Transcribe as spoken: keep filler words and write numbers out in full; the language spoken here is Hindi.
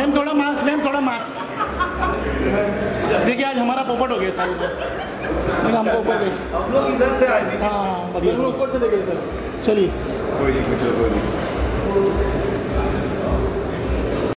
मैम थोड़ा मास्क, मैम थोड़ा मास्क। देखिए आज हमारा पोपट हो गया सारे को, हमको ऊपर भेज। हम लोग इधर से आए थे। हाँ ऊपर से लेके सर। चलिए कोई नहीं, कोई नहीं।